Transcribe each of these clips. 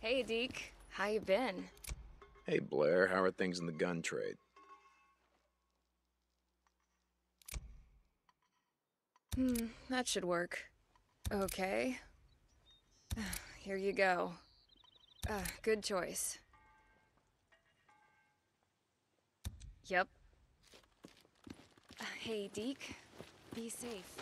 Hey, Deke. How you been? Hey Blair, how are things in the gun trade? That should work. Okay. Here you go. Good choice. Yep. Hey, Deke. Be safe.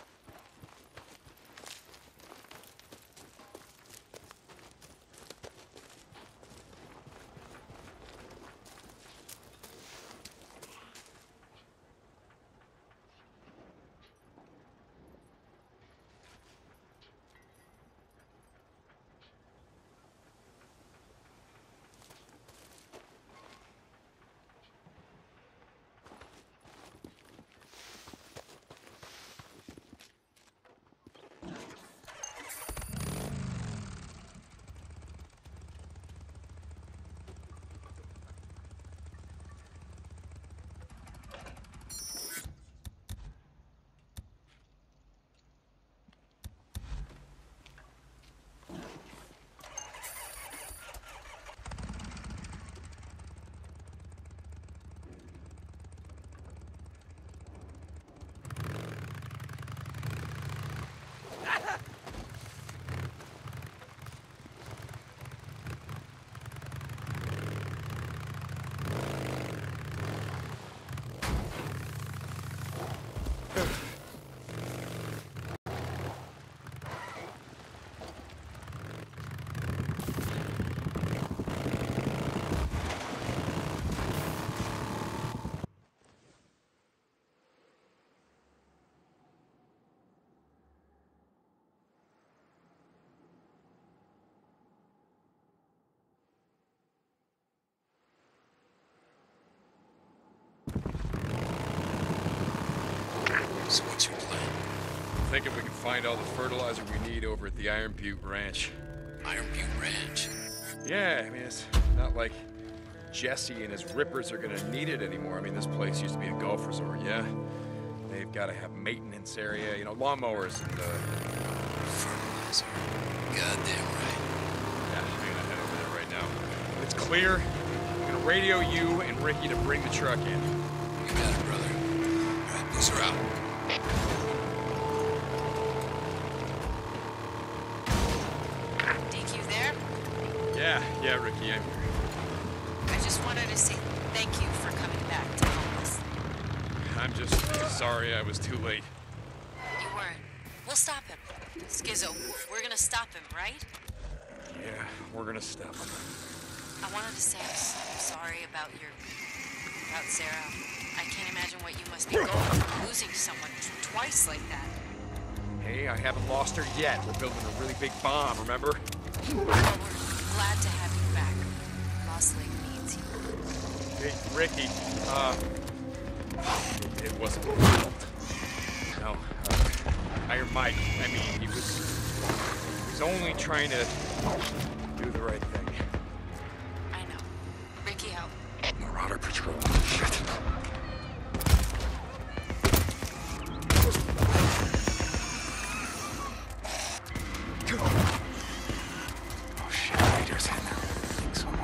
So what's your plan? Thinking we can find all the fertilizer we need over at the Iron Butte Ranch. Iron Butte Ranch. Yeah, I mean, it's not like Jesse and his rippers are gonna need it anymore. I mean, this place used to be a golf resort, yeah? They've gotta have maintenance area, you know, lawnmowers and, Fertilizer. Goddamn right. yeah, I'm gonna head over there right now. When it's clear, I'm gonna radio you and Ricky to bring the truck in. You got it, brother. All right, booster out. Deke, you there? Yeah, Ricky, I'm here. I just wanted to say thank you for coming back to help us. I'm just sorry I was too late. You weren't. We'll stop him. Skizzo, we're gonna stop him, right? Yeah, we're gonna stop him. I wanted to say I'm sorry about Sarah. I can't imagine what you must be going through, losing someone twice like that. Hey, I haven't lost her yet. We're building a really big bomb, remember? Well, we're glad to have you back. Lost Lake needs you. Hey, Ricky, it wasn't my fault. No, Iron Mike, I mean, he was only trying to do the right thing. I know. Ricky out. Marauder patrol. Shit. Oh shit, Raiders in there. Think someone.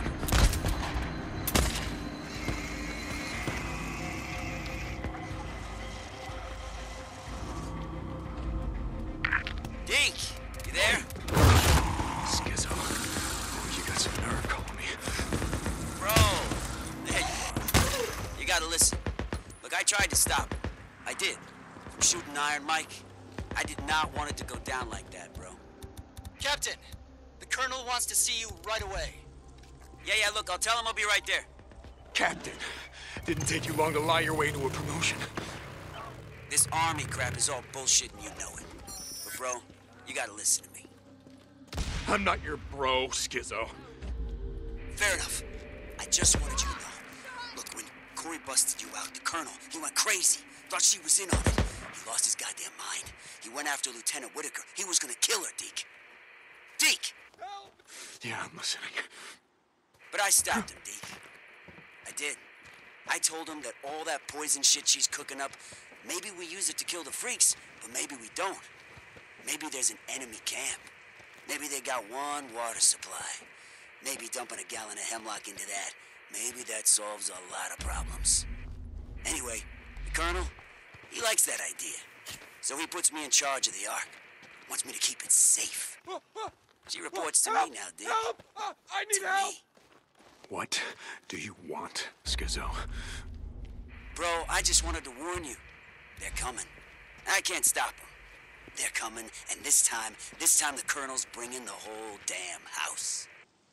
Deke, you there? Skizzo. Oh, you got some nerve calling me. Bro, there you are. You gotta listen. Look, I tried to stop him. I did. From shooting Iron Mike. I did not want it to go down like that, bro. Captain, the Colonel wants to see you right away. Yeah, look, I'll tell him I'll be right there. Captain, didn't take you long to lie your way into a promotion. This army crap is all bullshit and you know it. But bro, you gotta listen to me. I'm not your bro, Skizzo. Fair enough. I just wanted you to know. Look, when Corey busted you out, the Colonel, he went crazy. Thought she was in on it. He lost his goddamn mind. He went after Lieutenant Whitaker. He was gonna kill her, Deke. Deke! Yeah, I'm listening. But I stopped him, Deke. I did. I told him that all that poison shit she's cooking up, maybe we use it to kill the freaks, but maybe we don't. Maybe there's an enemy camp. Maybe they got one water supply. Maybe dumping a gallon of hemlock into that. Maybe that solves a lot of problems. Anyway, the Colonel, he likes that idea. So he puts me in charge of the Ark. Wants me to keep it safe. She reports to me now, Dick. Help! I need To help! me. What do you want, Schizo? Bro, I just wanted to warn you. They're coming. I can't stop them. They're coming, and this time the Colonel's bringing the whole damn house.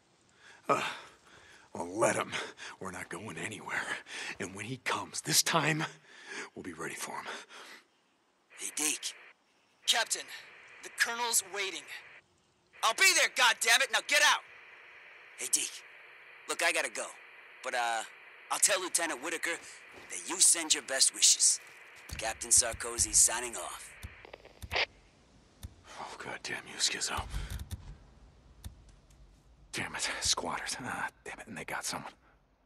Well, let him. We're not going anywhere. And when he comes this time, we'll be ready for him. Hey, Deke. Captain, the Colonel's waiting. I'll be there, goddammit! Now get out! Hey, Deke. Look, I gotta go. But, I'll tell Lieutenant Whitaker that you send your best wishes. Captain Sarkozy's signing off. Oh, God damn you, Schizo. Damn it, squatters. Ah, damn it, and they got someone.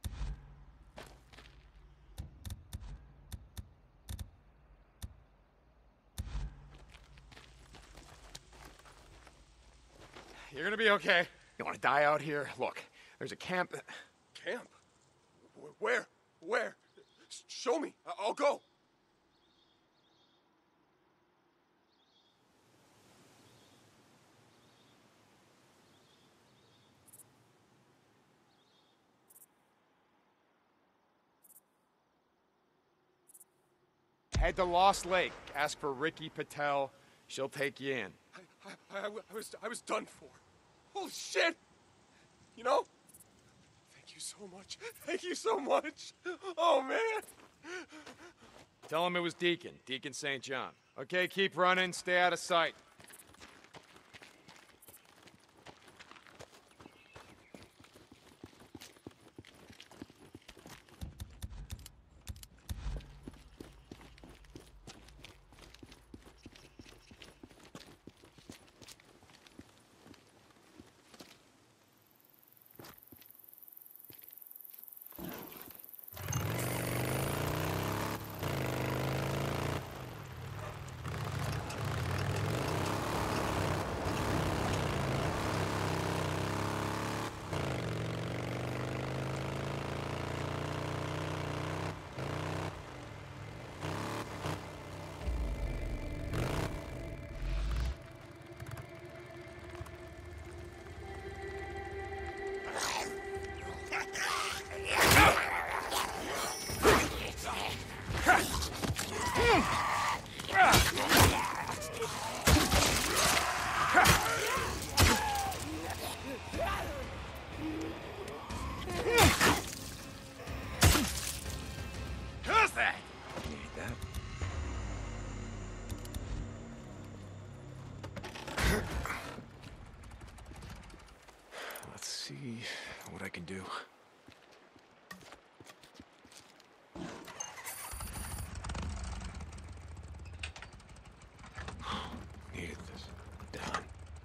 You're gonna be okay. You wanna die out here? Look, there's a camp. Camp? Where? Where? Show me. I'll go. Head to Lost Lake. Ask for Ricky Patel. She'll take you in. I was done for. Holy shit! You know? Thank you so much. Thank you so much. Oh, man. Tell him it was Deacon St. John. Okay, keep running. Stay out of sight. Let's see what I can do. Needed this done.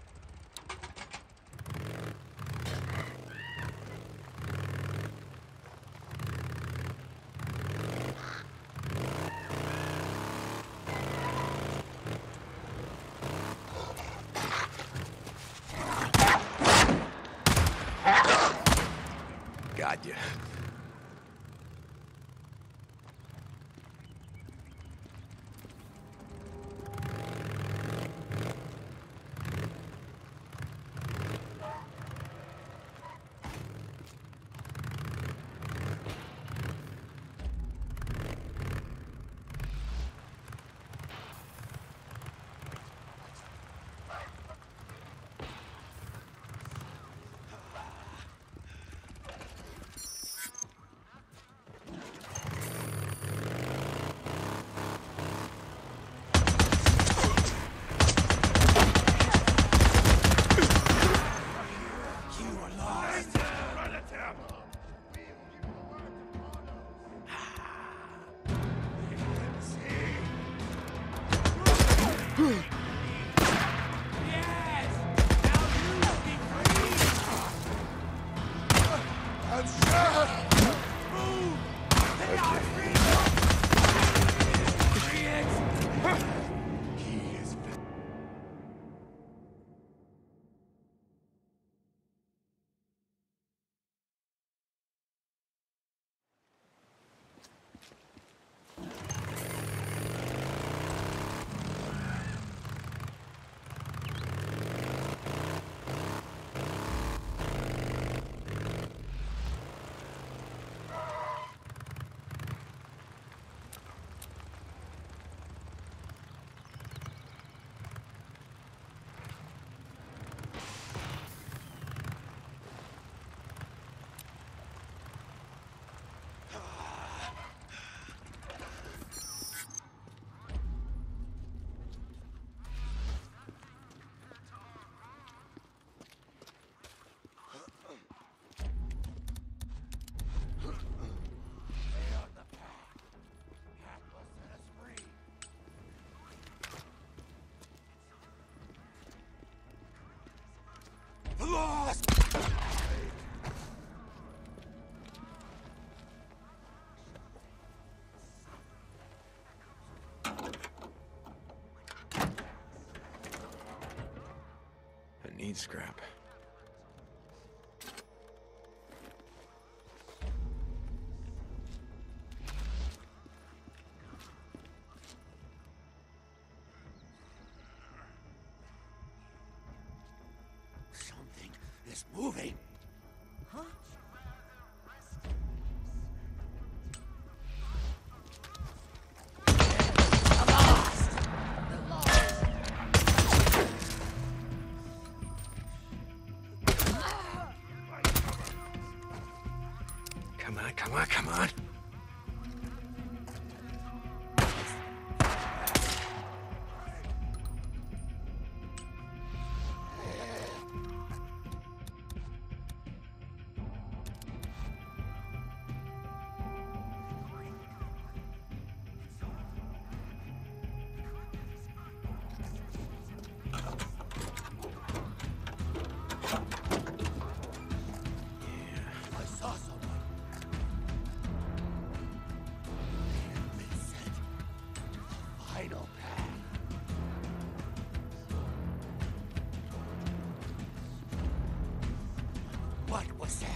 Got ya. need scrap. Something is moving. Huh? Come on, come on, come on. I saw someone. Deacon St. Final path. What was that?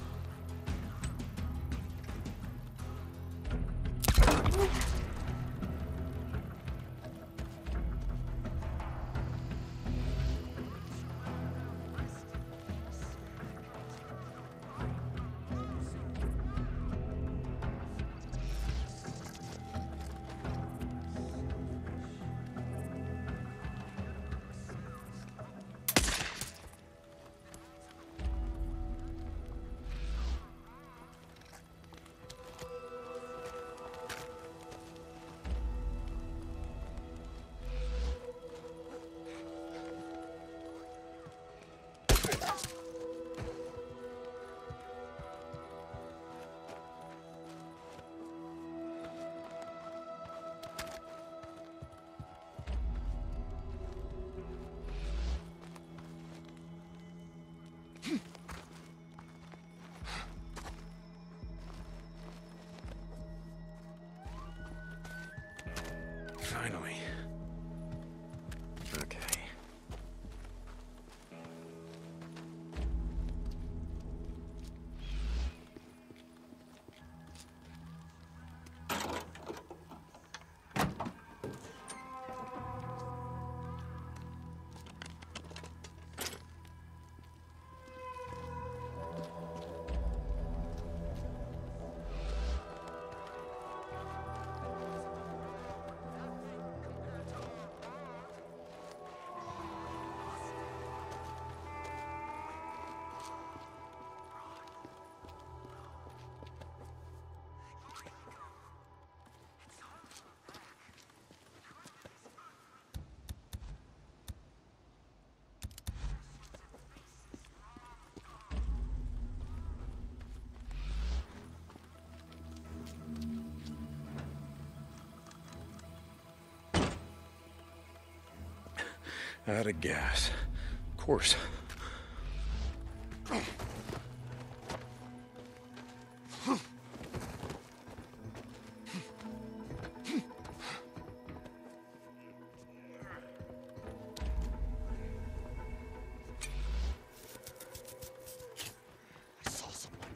Finally. Okay. Out of gas. Of course. I saw someone.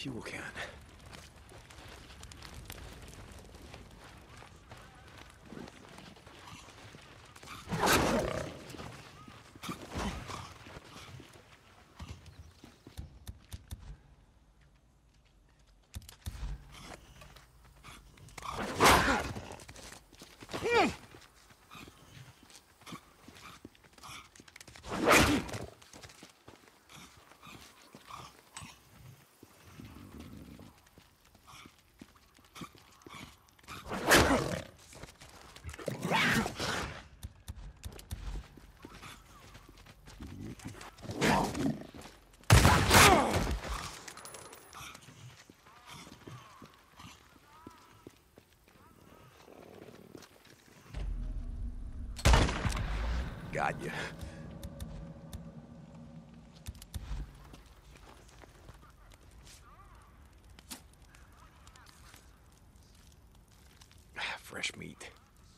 fuel can. Got you. Fresh meat.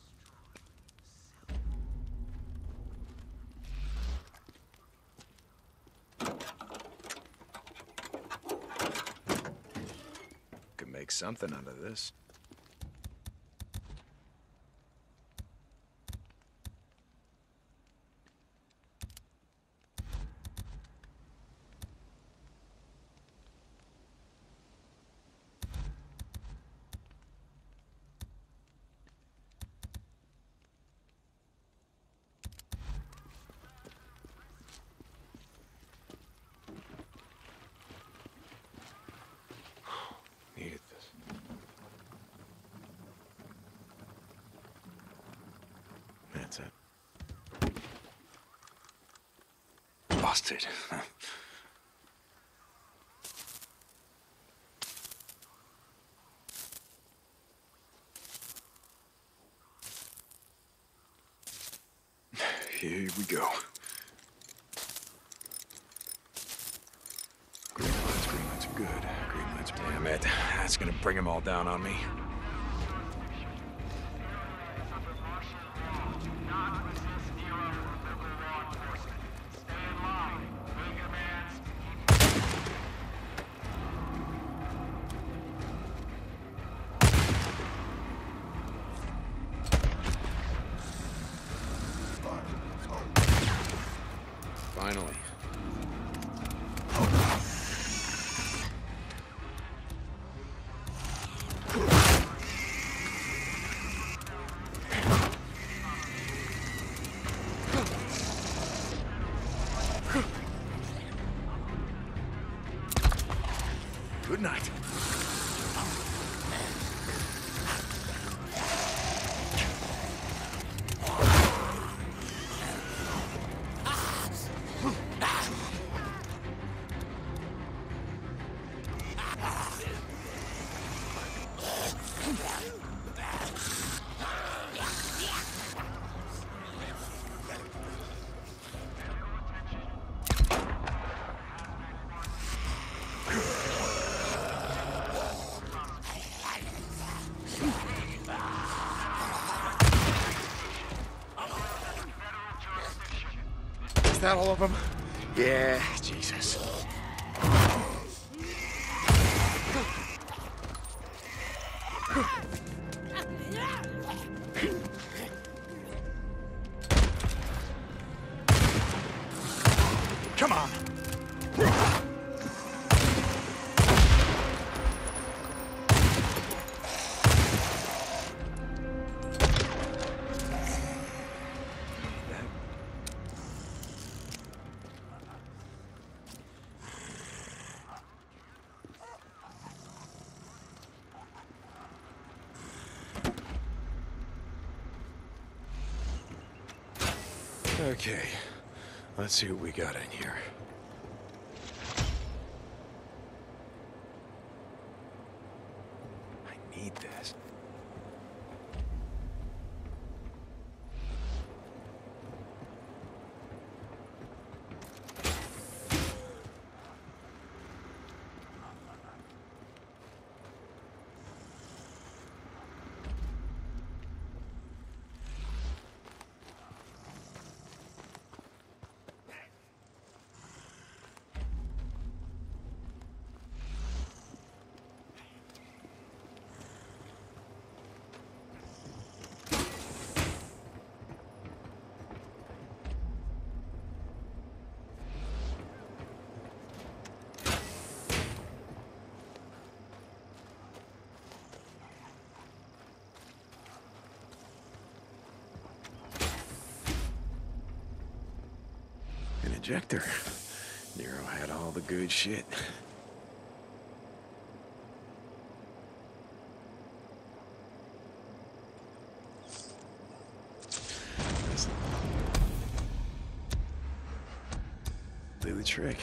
Could make something out of this. Needed this. That's it. Busted. Here we go. Green lights are good. Green lights are... Damn it. That's gonna bring them all down on me. Finally. Good night. Is that all of them? Yeah, Jesus. Come on. Okay, let's see what we got in here. I need this. An ejector. Nero had all the good shit. Do the trick.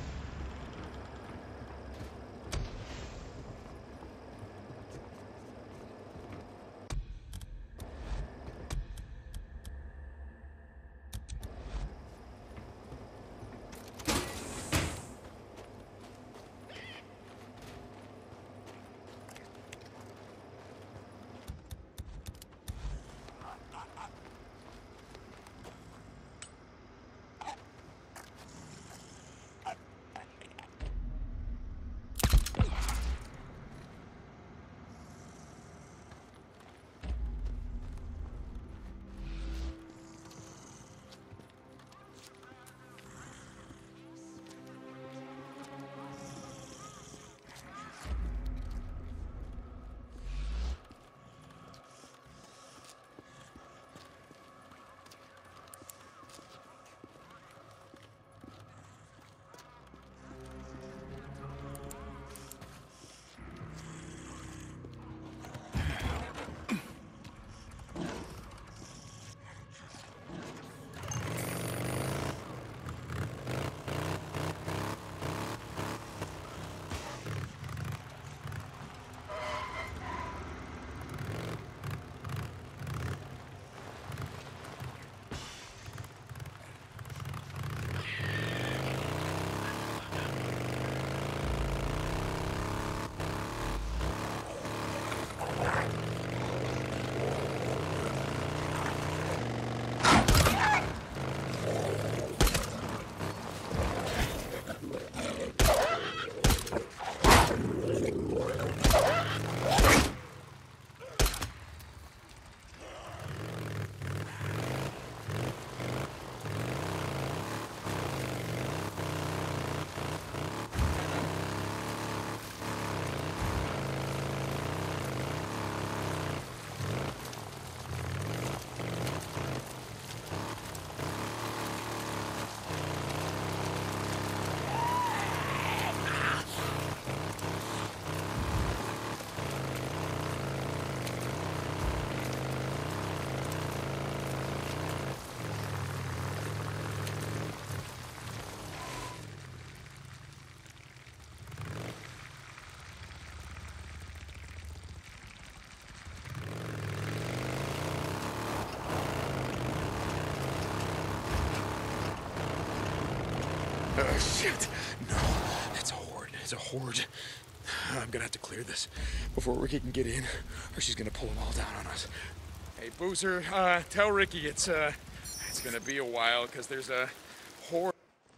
Oh, shit. No, that's a horde. It's a horde. I'm gonna have to clear this before Ricky can get in, or she's gonna pull them all down on us. Hey, Boozer, tell Ricky it's gonna be a while, because there's a horde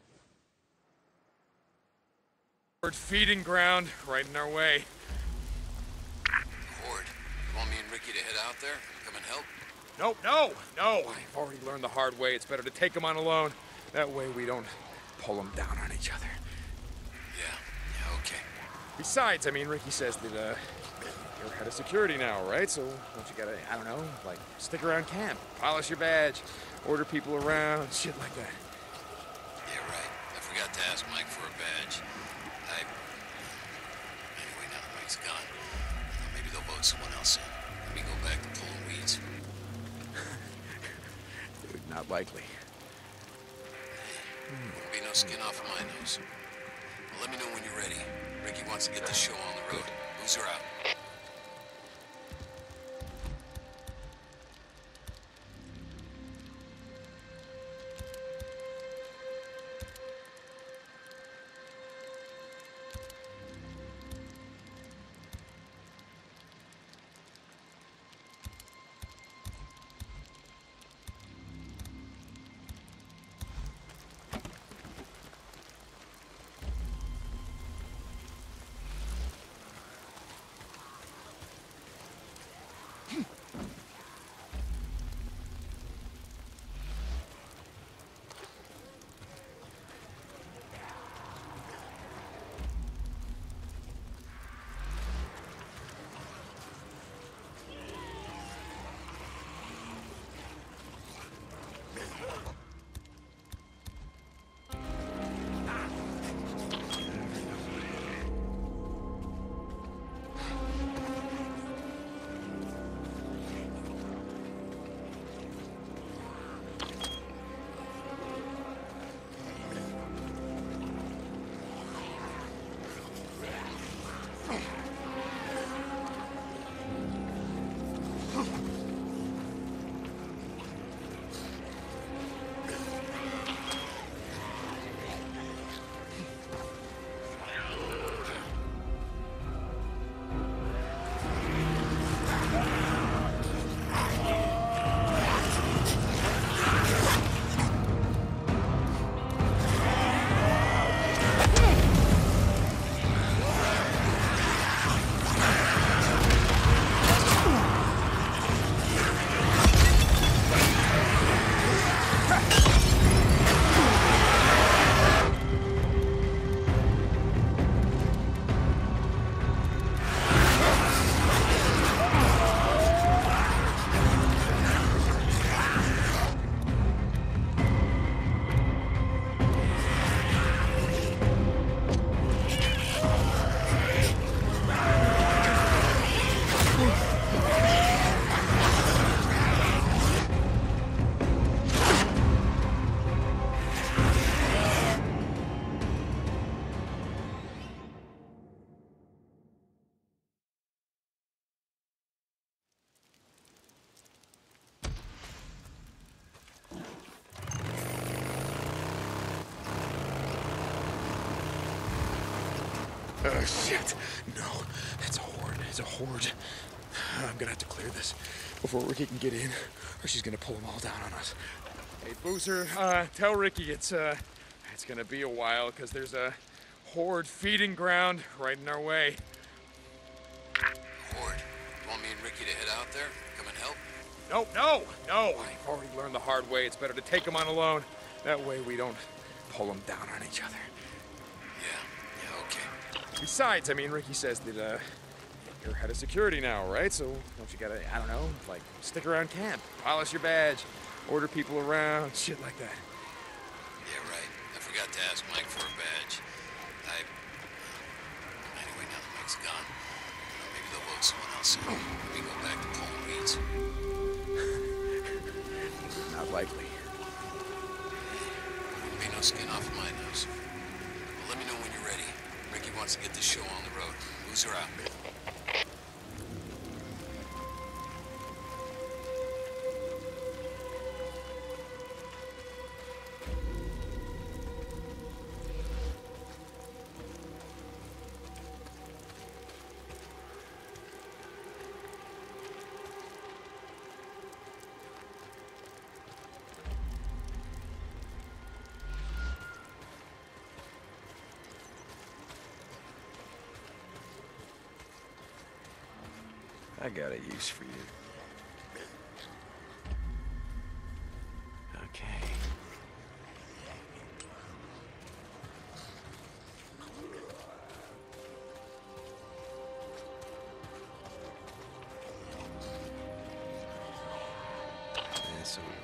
feeding ground right in our way. Horde? You want me and Ricky to head out there? Come and help? No. I've already learned the hard way. It's better to take them on alone. That way we don't pull them down on each other. Yeah, okay. Besides, I mean, Ricky says that, you're head of security now, right? So, don't you gotta, I don't know, like, stick around camp, polish your badge, order people around, shit like that. Yeah, right. I forgot to ask Mike for a badge. Anyway, now that Mike's gone, maybe they'll vote someone else in. Let me go back to pulling weeds. Dude, not likely. Won't be no skin off of my nose. Well, let me know when you're ready. Ricky wants to get this show on the road. Boozer out. Oh, shit. No, that's a horde. It's a horde. I'm gonna have to clear this before Ricky can get in, or she's gonna pull them all down on us. Hey, Boozer, tell Ricky it's gonna be a while, because there's a horde feeding ground right in our way. Horde? You want me and Ricky to head out there? Come and help? No! I've already learned the hard way. It's better to take them on alone. That way we don't pull them down on each other. Yeah, okay. Besides, I mean, Ricky says that, you're head of security now, right? So don't you gotta, I don't know, like, stick around camp, polish your badge, order people around, shit like that. Yeah, right. I forgot to ask Mike for a badge. Anyway, now that Mike's gone, maybe they'll vote someone else in. Maybe go back to pulling weeds. Not likely. There'll be no skin off of my nose. Well, let me know when you're ready. Ricky wants to get this show on the road. Boozer out. I got a use for you. Okay. This'll work.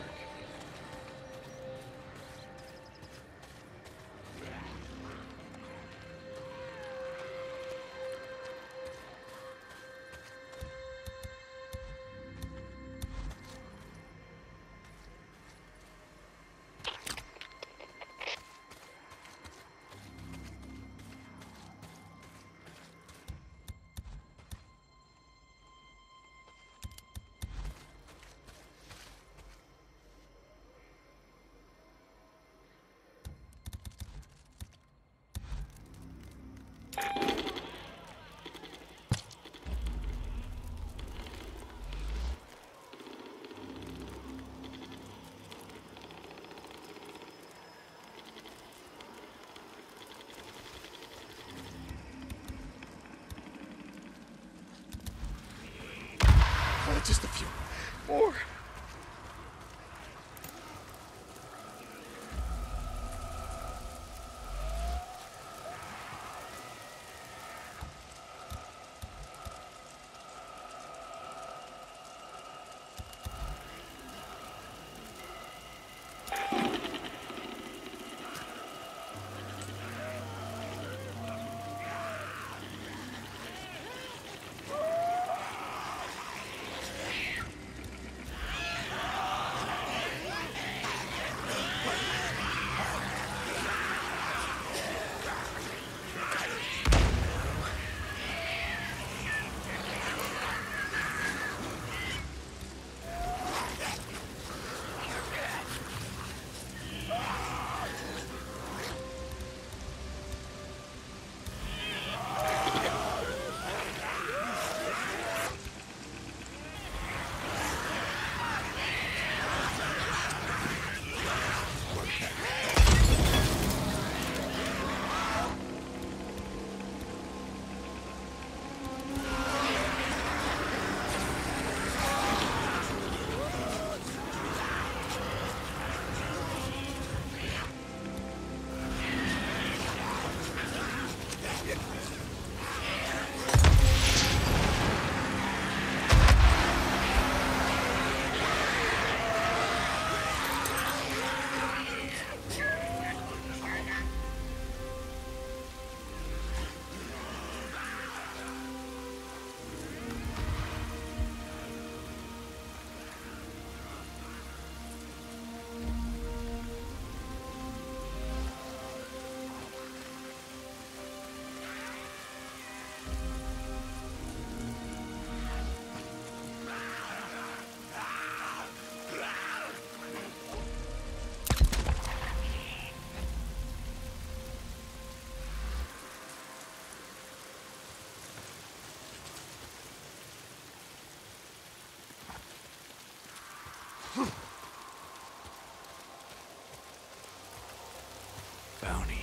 bounty.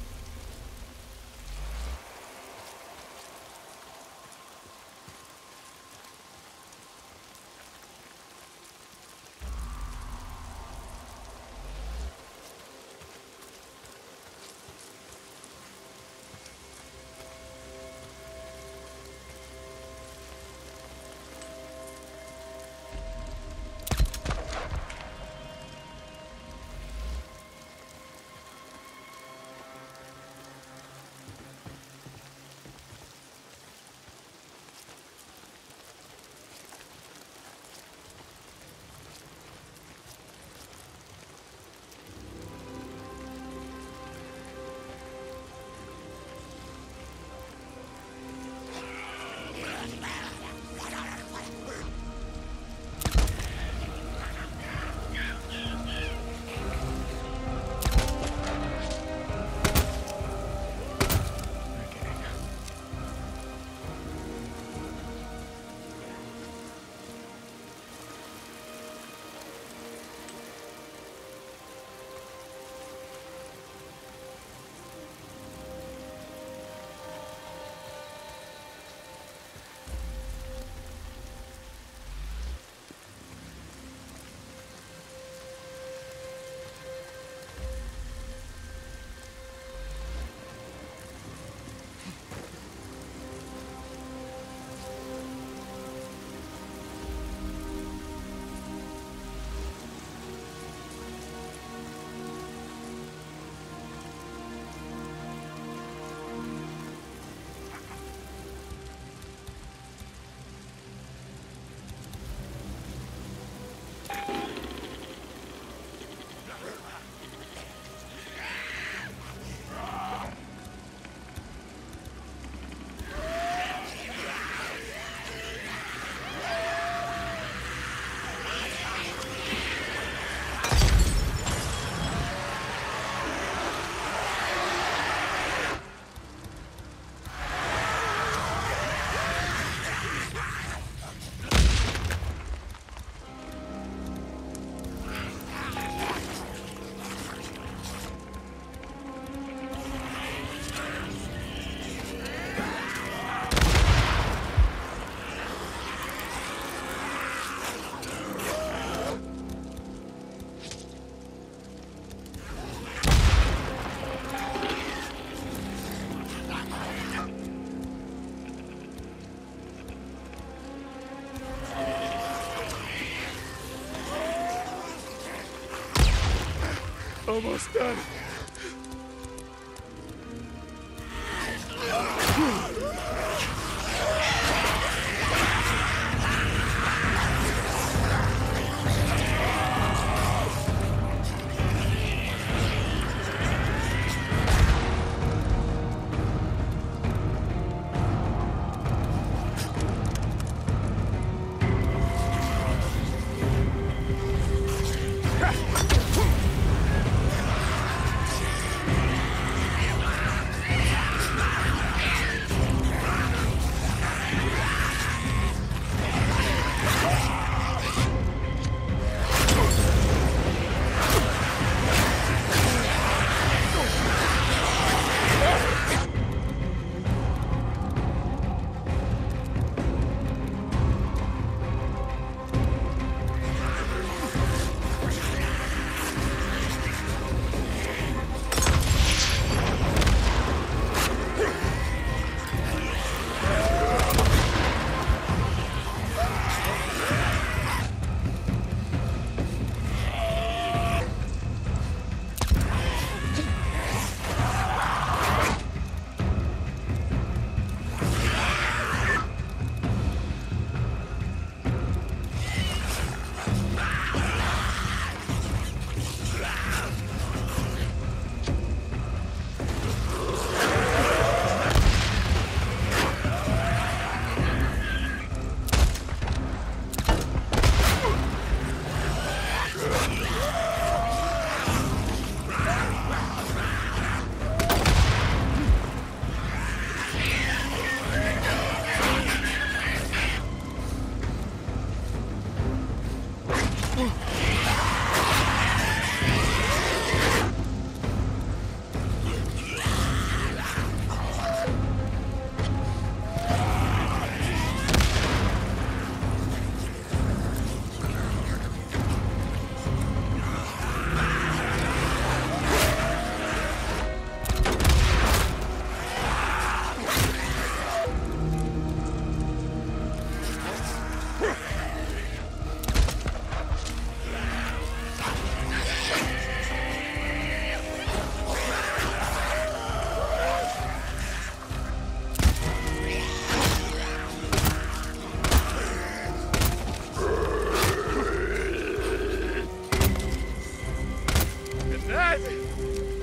Almost done.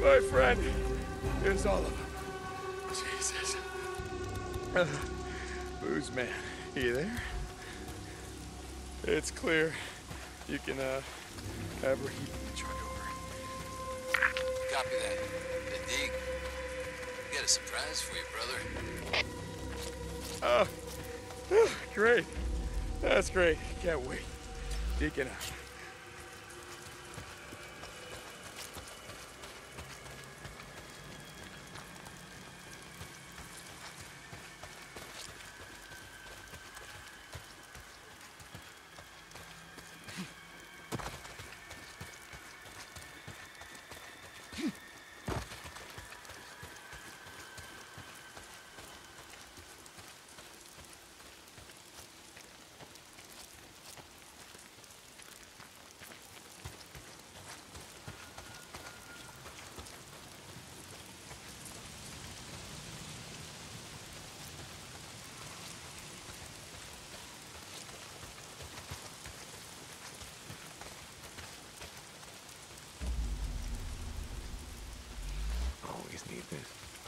My friend. Here's all of them. Jesus. Booze man, you there? It's clear. You can, have her heat the truck over. Copy that. Deke, we got a surprise for you, brother. Oh, great. That's great. Can't wait. Deacon out. Always need this.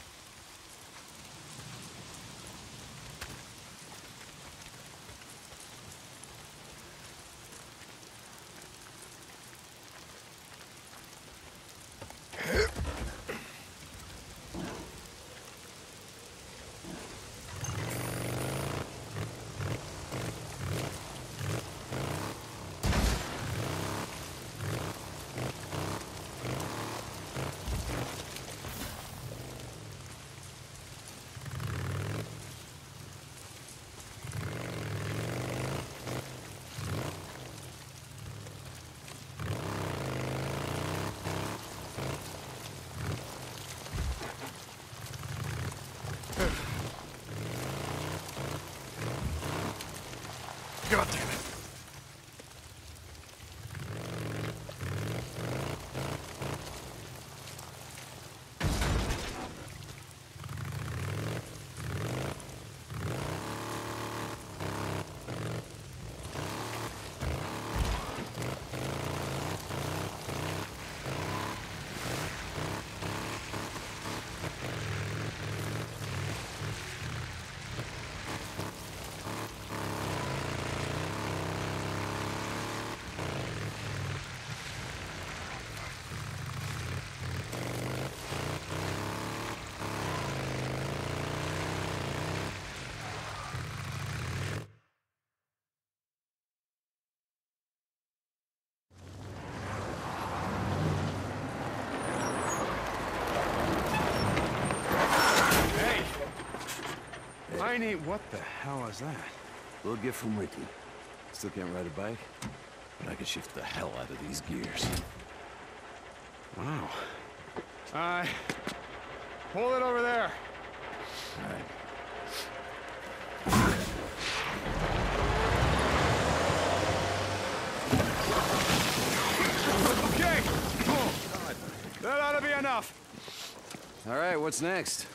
God damn it. Mine ain't. What the hell is that? Little gift from Ricky. Still can't ride a bike, but I can shift the hell out of these gears. Wow. Pull it over there. All right. Okay. Oh, God. That ought to be enough. All right, what's next?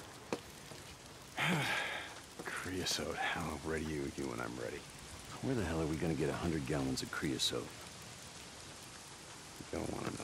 Creosote. How ready are you when I'm ready? Where the hell are we gonna get 100 gallons of creosote? You don't want to know.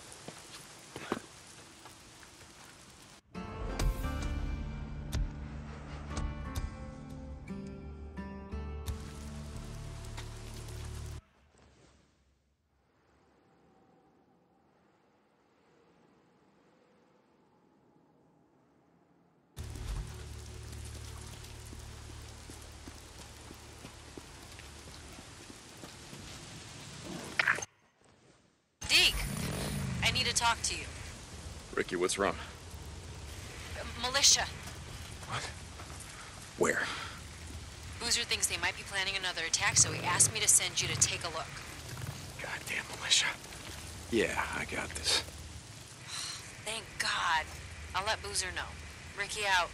Deke, I need to talk to you. Ricky, what's wrong? Militia. What? Where? Boozer thinks they might be planning another attack, so he asked me to send you to take a look. Goddamn militia. Yeah, I got this. Thank God. I'll let Boozer know. Ricky out.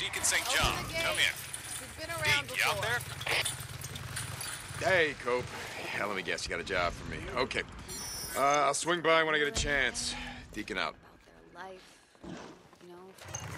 Deacon St. Open John. the gate. Come here. We've been around Deke, you out before. there? Hey, Cope. Yeah, let me guess, you got a job for me. Okay. I'll swing by when I get a chance. Deacon out. About their life, you know.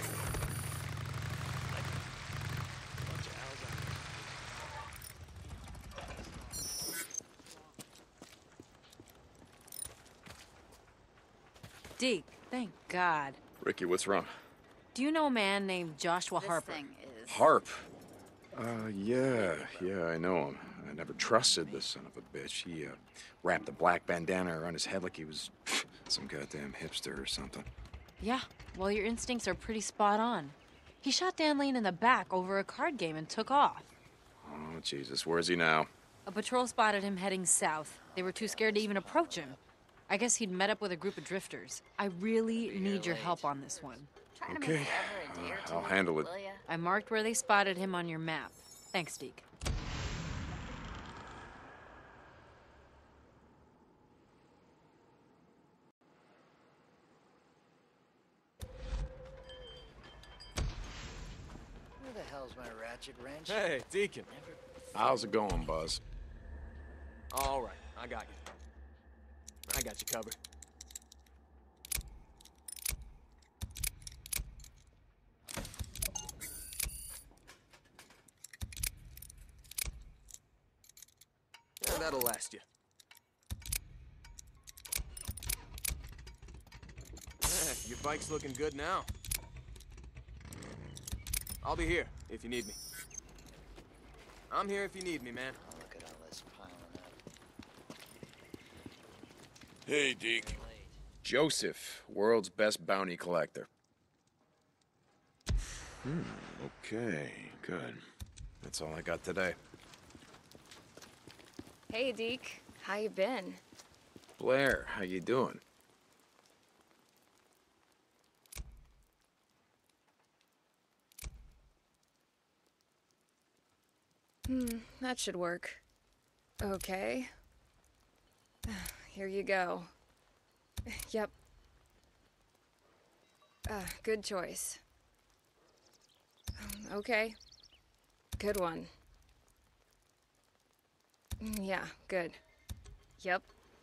Deke, thank God. Ricky, what's wrong? Do you know a man named Joshua This Harper? thing is... Harp. Yeah, I know him. I never trusted this son of a bitch. He, wrapped a black bandana around his head like he was some goddamn hipster or something. Yeah, well, your instincts are pretty spot on. He shot Dan Lane in the back over a card game and took off. Oh, Jesus, where is he now? A patrol spotted him heading south. They were too scared to even approach him. I guess he'd met up with a group of drifters. I really need your help on this one. Trying to Okay, make forever a day or two, I'll handle it. will ya? I marked where they spotted him on your map. Thanks, Deke. Where the hell's my ratchet wrench? Hey, Deacon. How's it going, Buzz? All right, I got you. I got you covered. Yeah, that'll last you. Your bike's looking good now. I'll be here if you need me. I'm here if you need me, man. Oh, look at all this piling up. Hey, Deke. Joseph, world's best bounty collector. Okay, good. That's all I got today. Hey, Deke. How you been? Blair, how you doing? That should work. Okay. Here you go. Yep. Good choice. Okay. Good one. Yeah, good. Yep.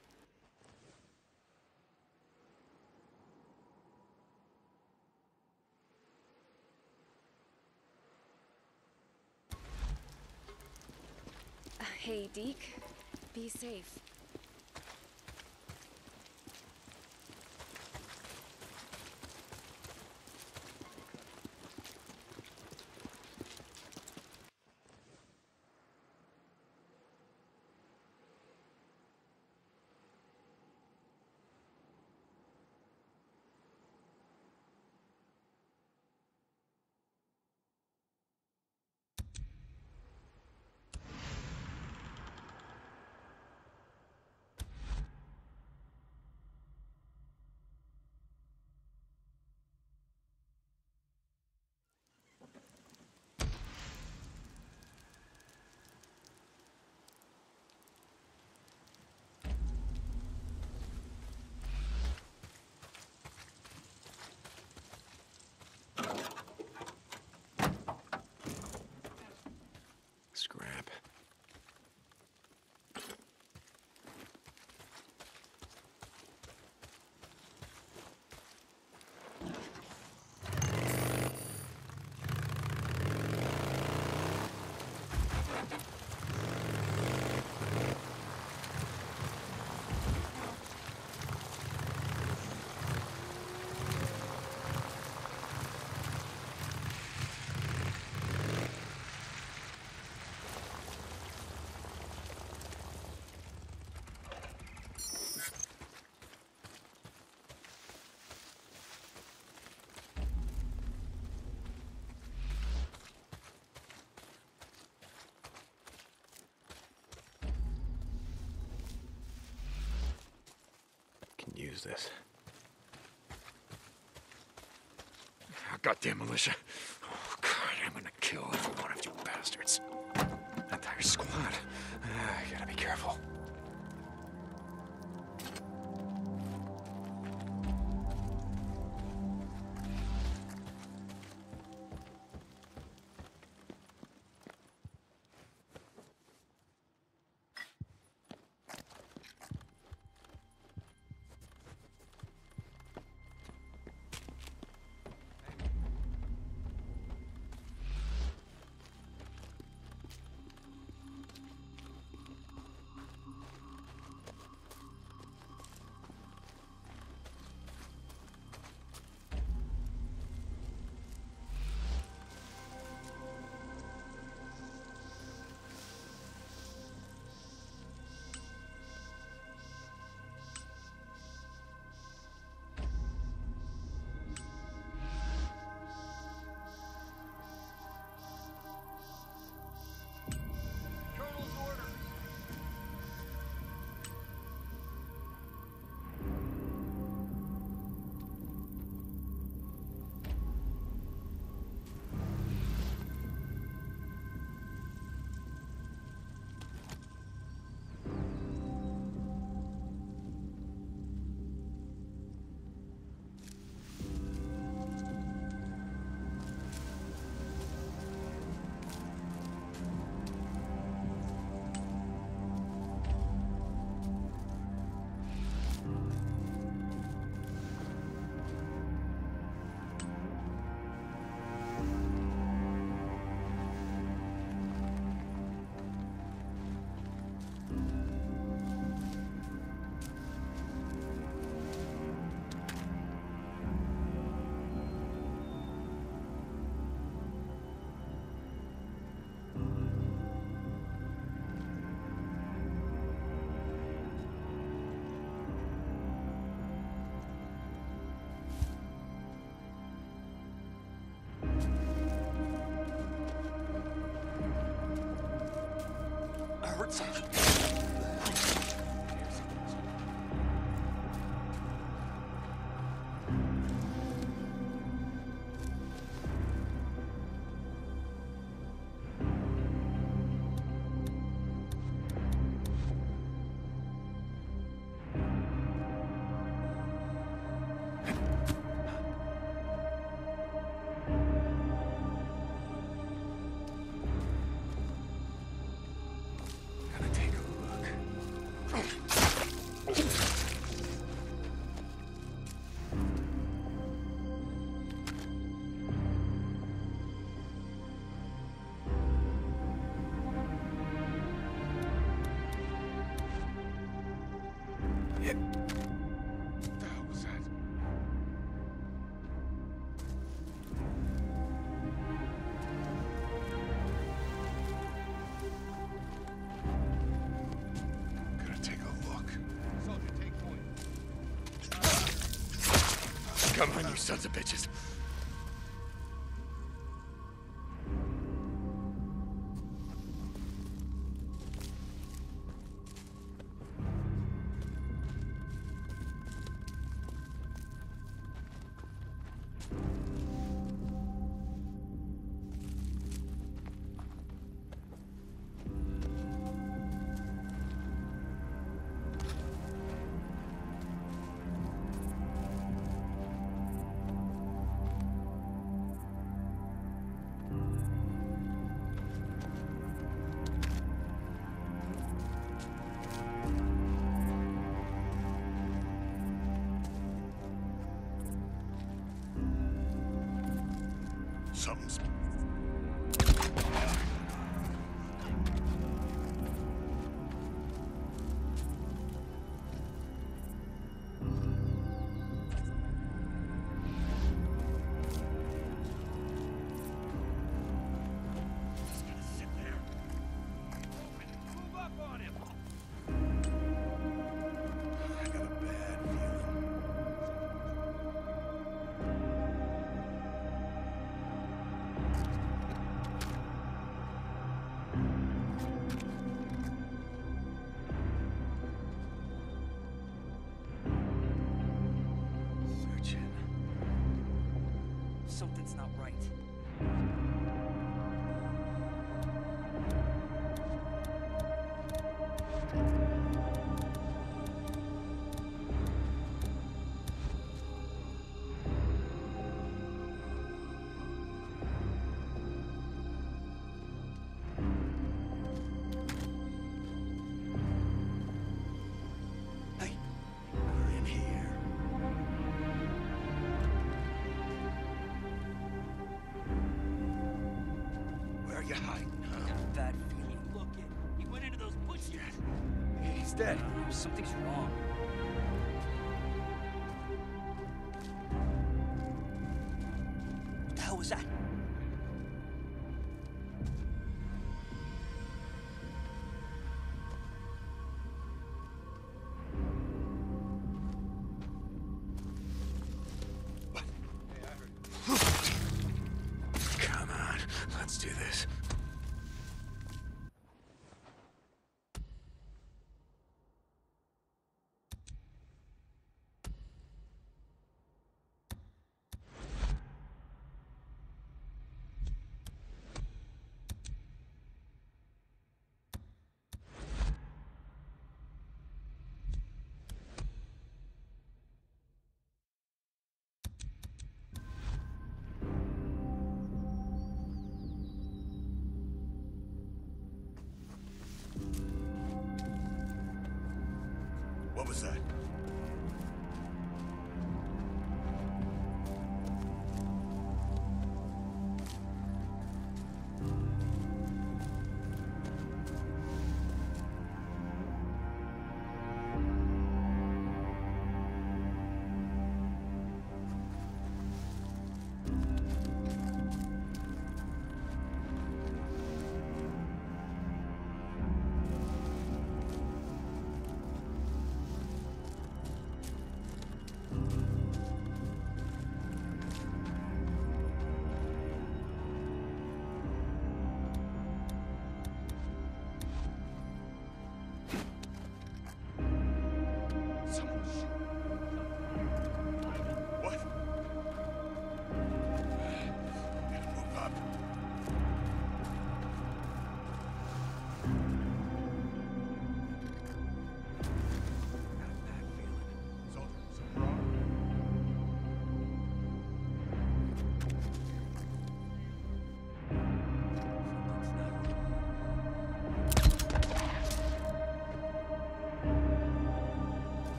Hey, Deke. Be safe. Scrap. Use this. Goddamn militia. Oh, God, I'm gonna kill every one of you bastards. Entire squad. I gotta be careful. heard something. Come on, you sons of bitches. Something's... Something's not right. Hey, we're in here. Where are you hiding, huh? Bad feeling. Look it. He went into those bushes. He's dead. Something's wrong. What the hell was that? Come on, let's do this. What was that?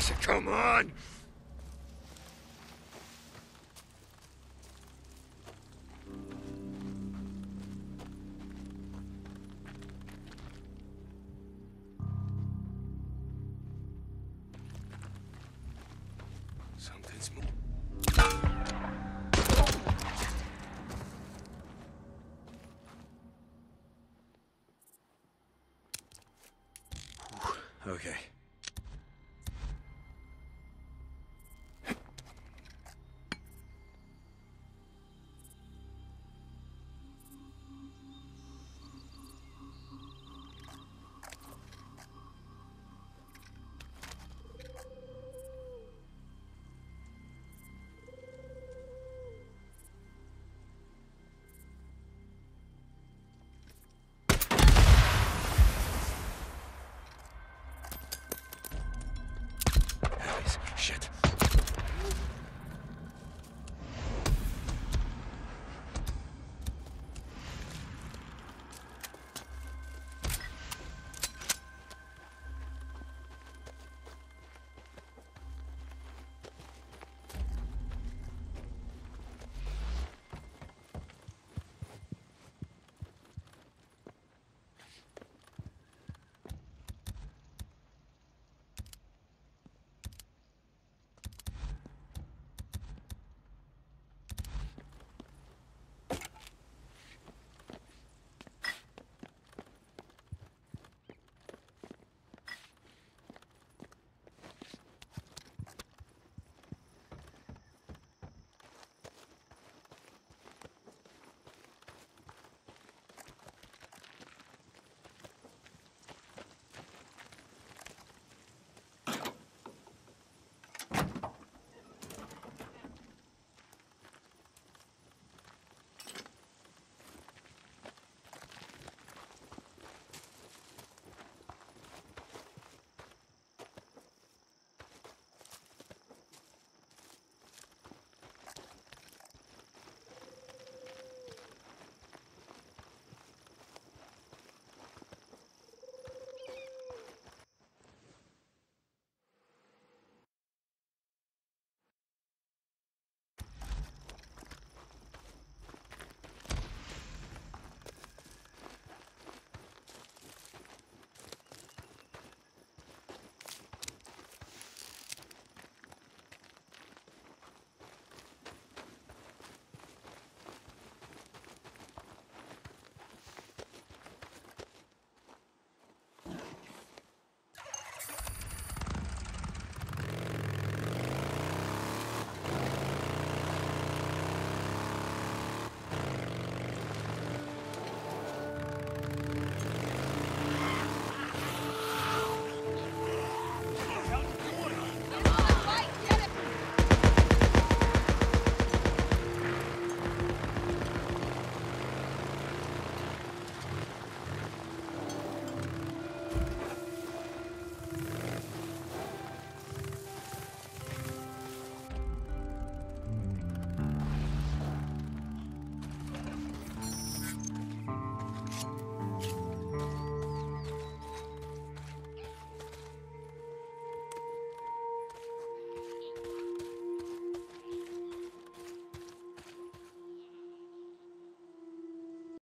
Come on! Something's moving. Okay.